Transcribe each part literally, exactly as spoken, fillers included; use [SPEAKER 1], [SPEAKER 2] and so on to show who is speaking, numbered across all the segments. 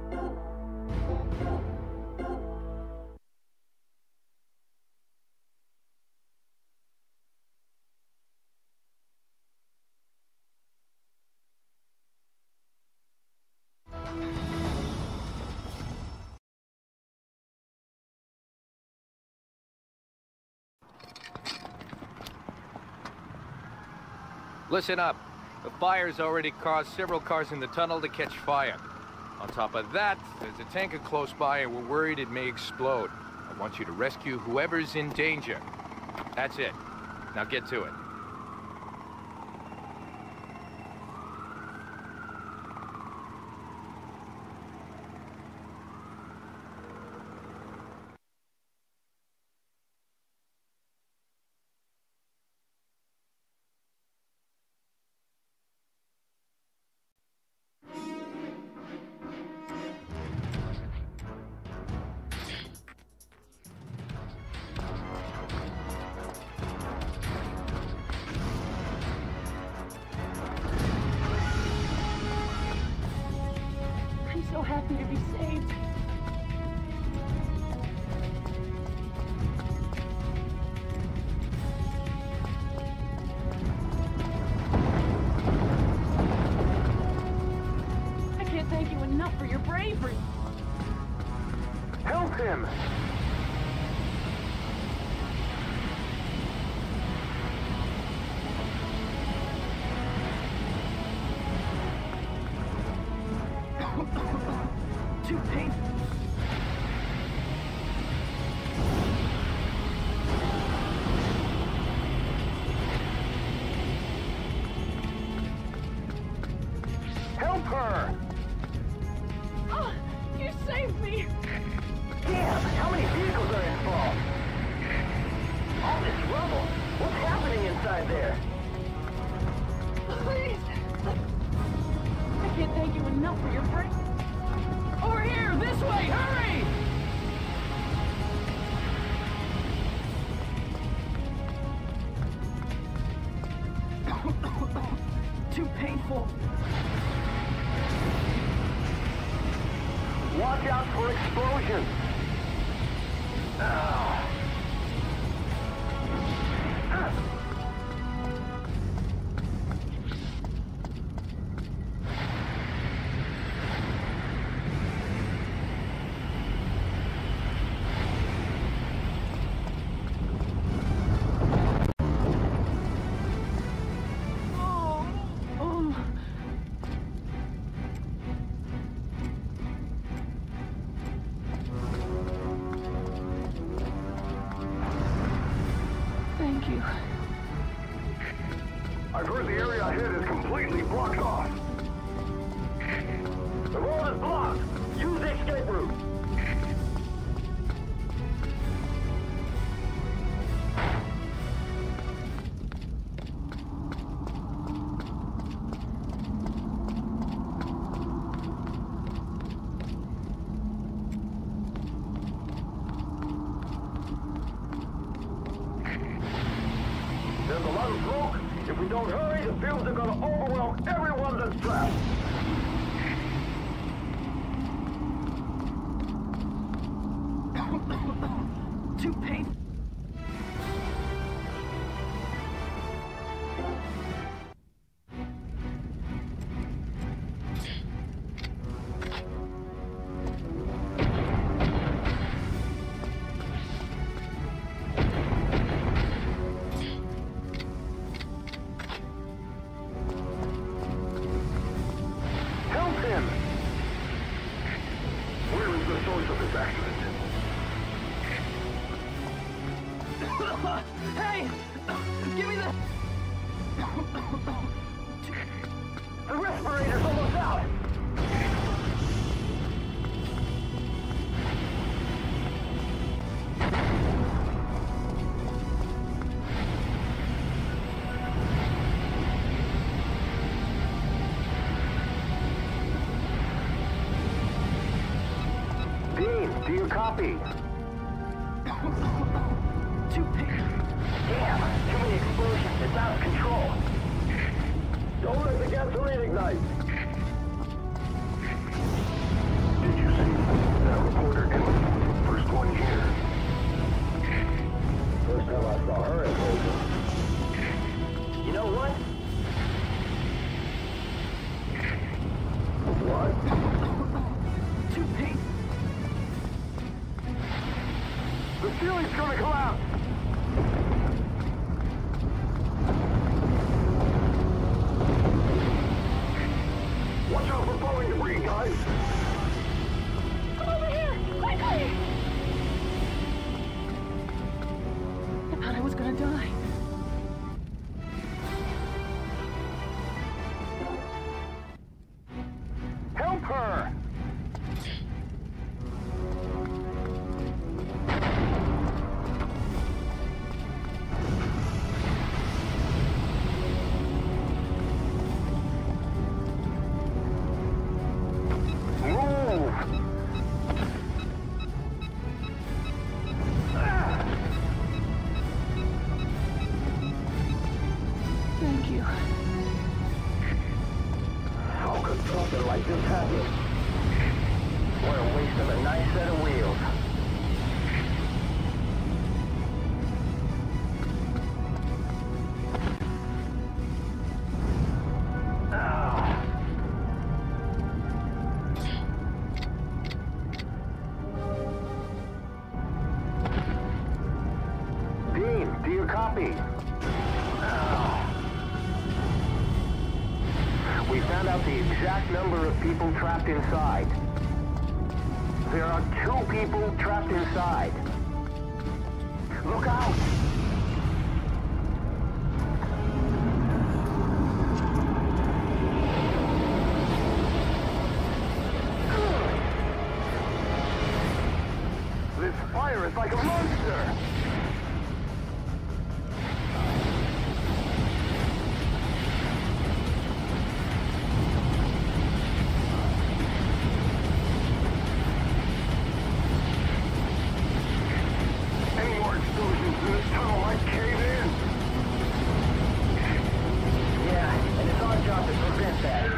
[SPEAKER 1] Listen up. The fire's already caused several cars in the tunnel to catch fire. On top of that, there's a tanker close by and we're worried it may explode. I want you to rescue whoever's in danger. That's it. Now get to it.
[SPEAKER 2] So happy to be saved. I can't thank you enough for your bravery.
[SPEAKER 3] Help him!
[SPEAKER 2] Too painful.
[SPEAKER 3] Help her!
[SPEAKER 2] Oh, you saved me!
[SPEAKER 3] Damn, how many vehicles are involved? All this rubble. What's happening inside there?
[SPEAKER 2] Please! I can't thank you enough for your bravery. Over here! This way! Hurry! Too painful.
[SPEAKER 3] Watch out for explosions! Oh.
[SPEAKER 2] Thank you.
[SPEAKER 3] I've heard the area ahead is completely blocked off. The road is blocked. Use the escape route. There's a lot of smoke. If we don't hurry, the fumes are going to overwhelm everyone that's trapped.
[SPEAKER 2] Too painful.
[SPEAKER 3] Help him! Where is the source of this accident?
[SPEAKER 2] Hey! Give me the...
[SPEAKER 3] The respirator's almost out! Dean, do you copy?
[SPEAKER 2] Too painful.
[SPEAKER 3] Damn, too many explosions. It's out of control. Don't let the gasoline ignite. Did you ceiling's gonna collapse! Watch out for falling debris, guys!
[SPEAKER 2] Come over here! Quickly! I thought I was gonna die.
[SPEAKER 3] Help her!
[SPEAKER 2] Thank you.
[SPEAKER 3] How could something like this happen? What a waste of a nice set of wheels. Ah. Dean, do you copy? Ah. We found out the exact number of people trapped inside. There are two people trapped inside. Look out! This fire is like a monster! Any more explosions in this tunnel might cave in. Yeah, and it's our job to prevent that.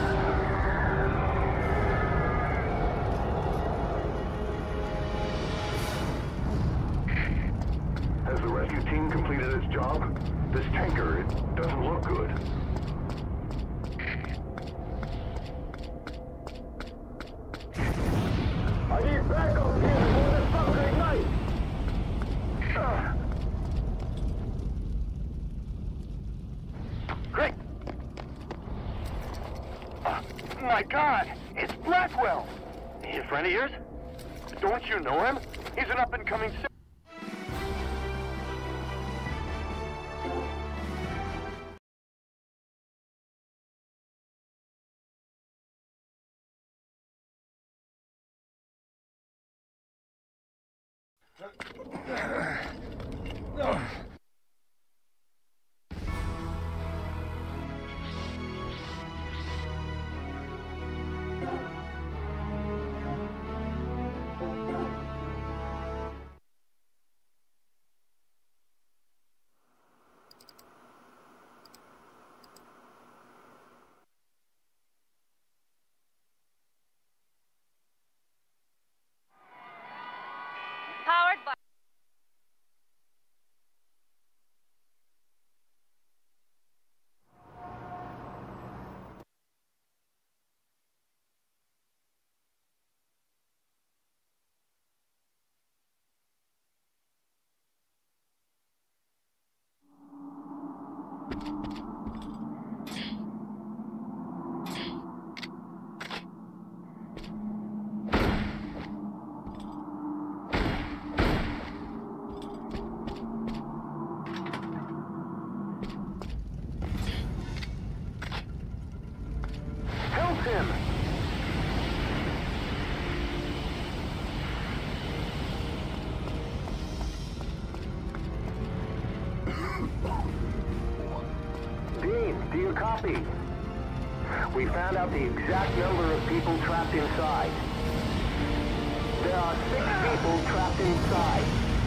[SPEAKER 3] Has the rescue team completed its job? This tanker, it doesn't look good. I need backup here before this sucker ignites! Uh. Great! Uh, my God! It's Blackwell! He a friend of yours? Don't you know him? He's an up-and-coming...
[SPEAKER 4] Powered by...
[SPEAKER 3] Help him! Dean, do you copy? We found out the exact number of people trapped inside. There are six people trapped inside.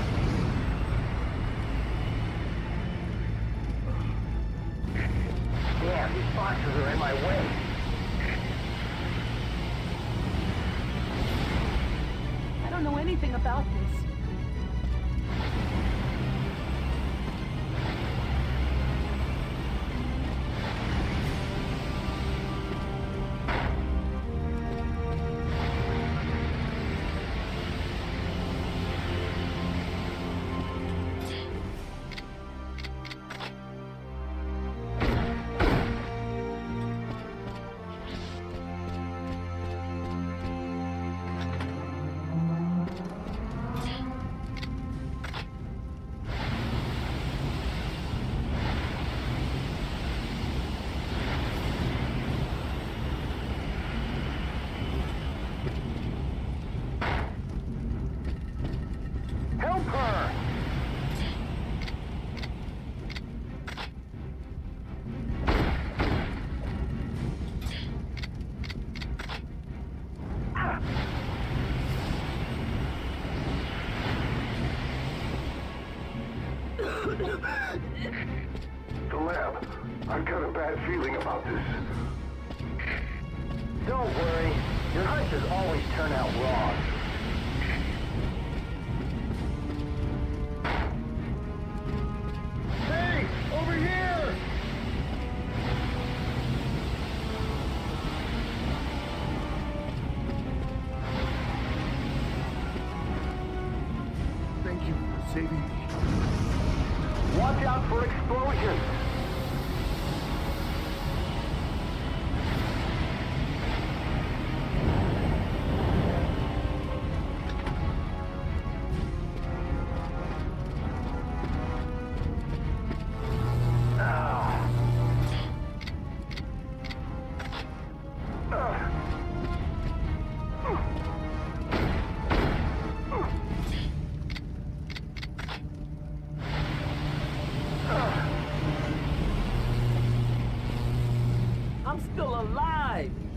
[SPEAKER 3] Damn, these boxes are in my way.
[SPEAKER 2] I don't know anything about this.
[SPEAKER 3] The lab. I've got a bad feeling about this. Don't worry. Your hunches always turn out wrong. Hey! Over here!
[SPEAKER 4] Thank you for saving me.
[SPEAKER 3] Watch out for explosions!
[SPEAKER 2] I'm still alive!